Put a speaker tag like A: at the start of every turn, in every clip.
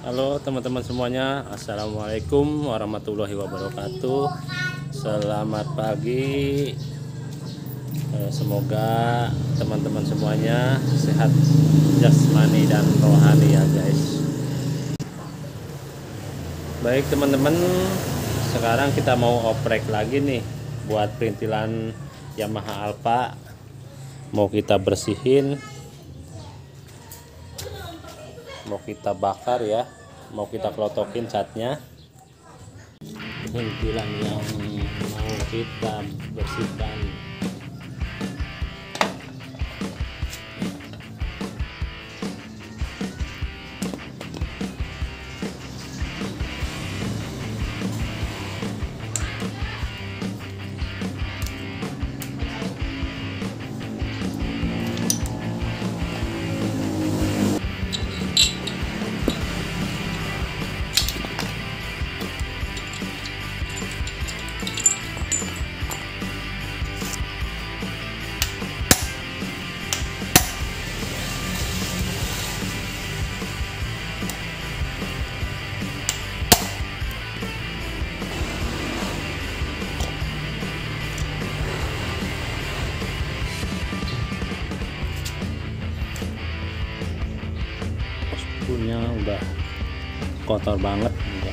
A: Halo teman-teman semuanya, Assalamualaikum warahmatullahi wabarakatuh. Selamat pagi. Semoga teman-teman semuanya sehat jasmani dan rohani ya guys. Baik teman-teman, sekarang kita mau oprek lagi nih buat perintilan Yamaha Alfa. Mau kita bersihin, mau kita bakar ya, mau kita klotokin catnya. Perintilan yang mau kita bersihkan. Punya udah kotor banget juga.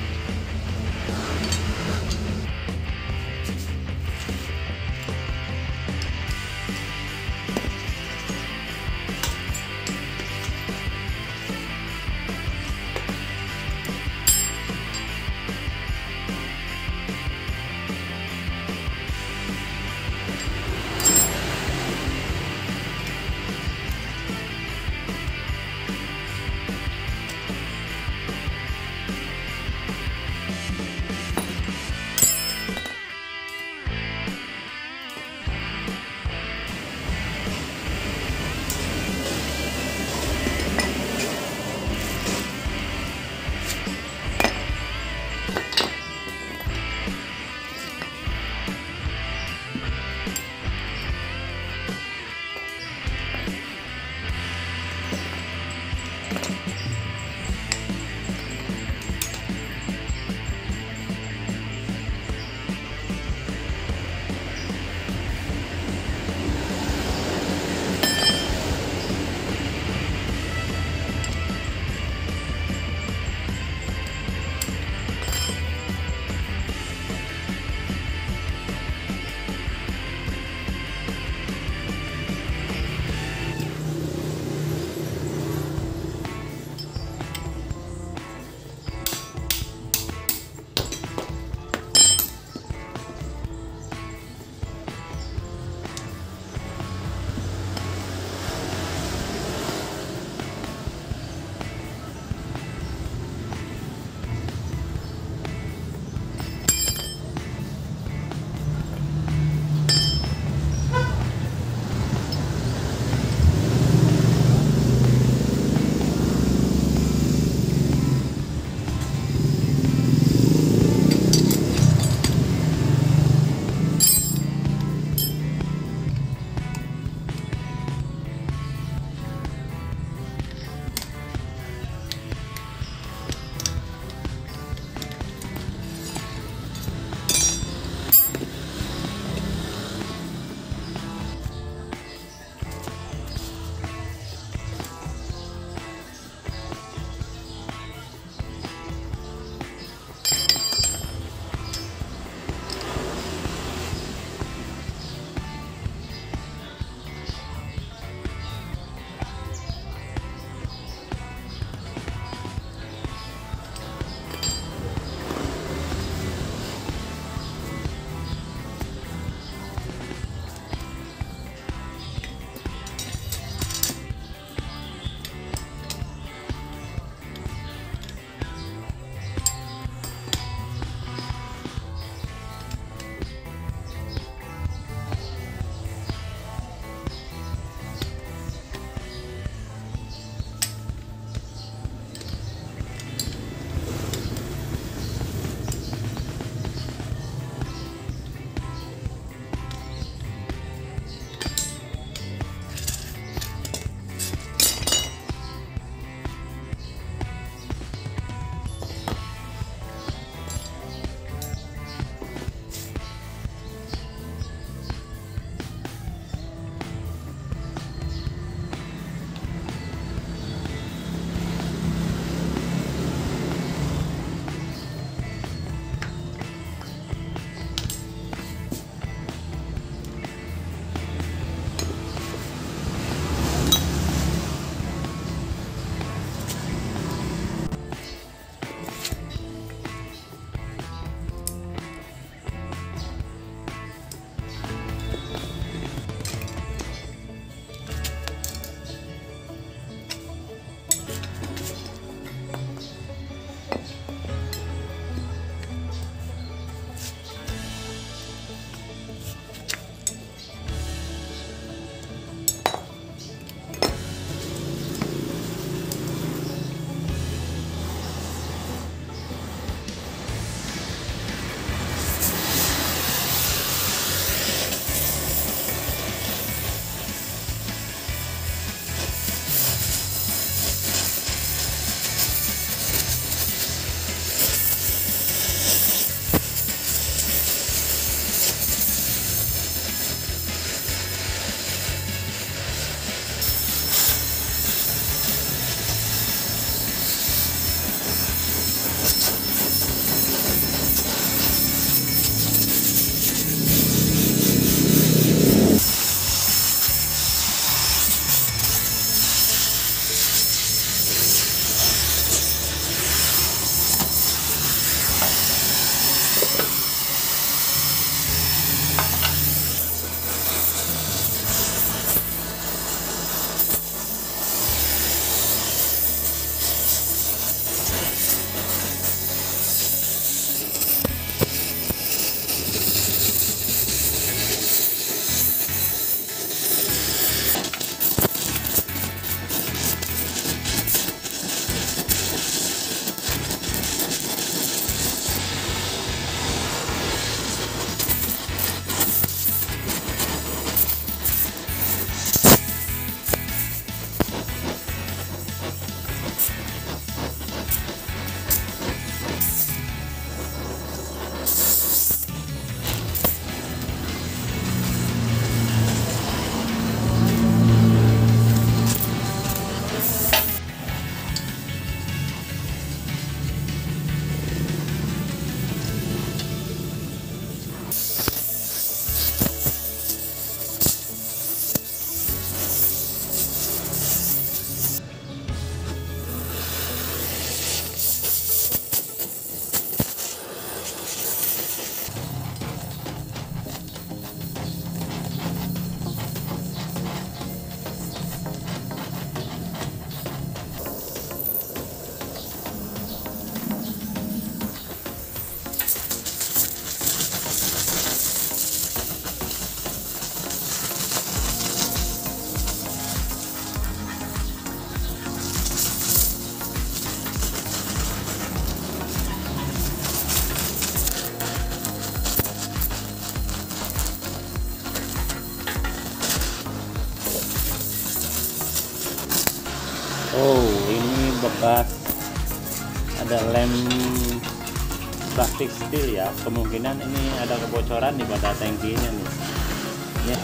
A: ini bekas ada lem plastik steel ya, kemungkinan ini ada kebocoran di pada tangkinya nih ya.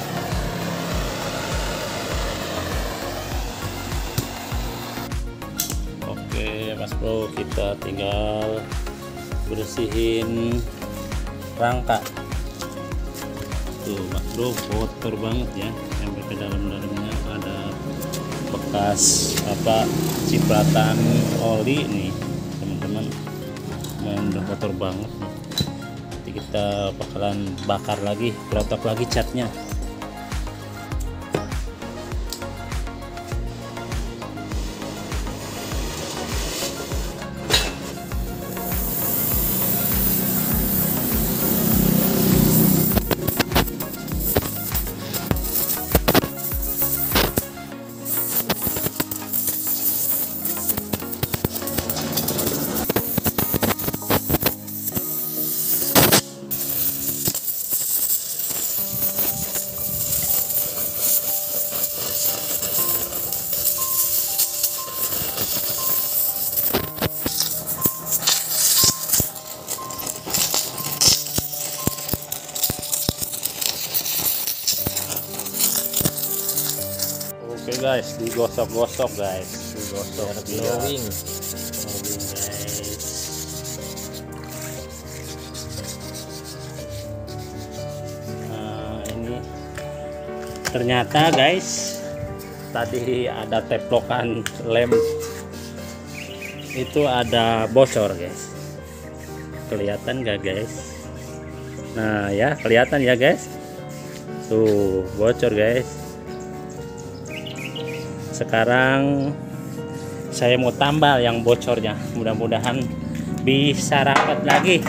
A: Oke Mas Bro, kita tinggal bersihin rangka tuh Mas Bro, kotor banget ya, sampai ke dalamnya ada bekas cipratan oli nih teman-teman, udah kotor banget. Nanti kita bakalan bakar lagi, protok lagi catnya. Oke guys, digosok-gosok guys, digosok
B: glowing
A: guys. Nah, ini ternyata guys, tadi ada teplokan lem itu ada bocor guys. Kelihatan gak guys? Nah ya, kelihatan ya guys, tuh bocor guys. Sekarang saya mau tambal yang bocornya, mudah-mudahan bisa rapat lagi.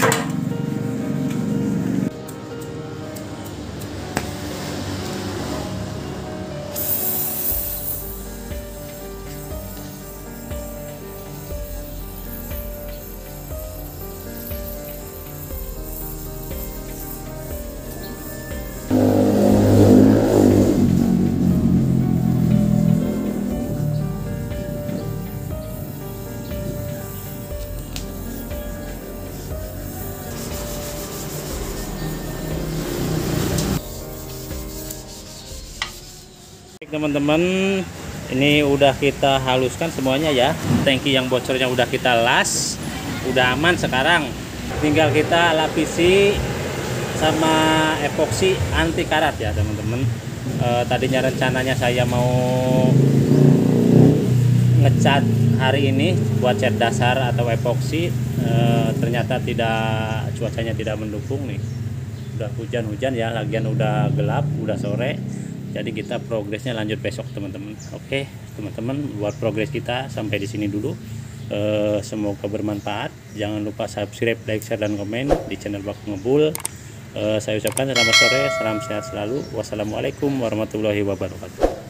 A: Teman-teman, ini udah kita haluskan semuanya ya, tangki yang bocornya udah kita las, udah aman. Sekarang tinggal kita lapisi sama epoksi anti karat ya teman-teman. Tadinya rencananya saya mau ngecat hari ini buat cat dasar atau epoksi, ternyata cuacanya tidak mendukung nih, udah hujan-hujan ya, lagian udah gelap, udah sore. Jadi kita progresnya lanjut besok teman-teman. Oke teman-teman, buat progres kita sampai di sini dulu. Semoga bermanfaat. Jangan lupa subscribe, like, share, dan komen di channel Baku Ngebul. Saya ucapkan selamat sore, salam sehat selalu. Wassalamualaikum warahmatullahi wabarakatuh.